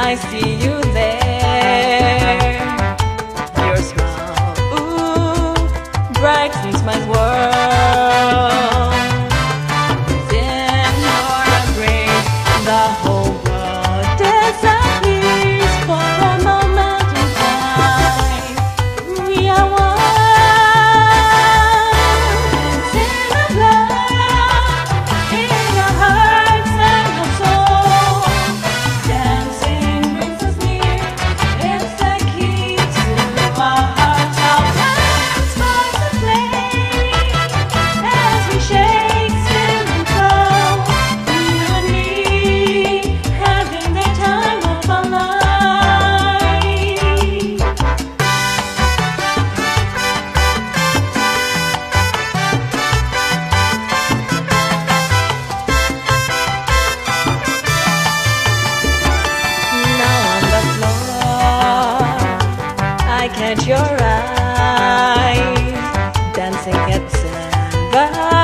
I see you there. Your smile, ooh, brightens my world. Within your embrace, the whole world disappears for a moment in time. We are one. It's in our blood, in our hearts and our soul. Dancing brings us near. It's the key to our hearts. Our dance sparks a flame as we shake, spin and flow. You and me having the time of our life. Now on the floor, I catch your eyes dancing at samba.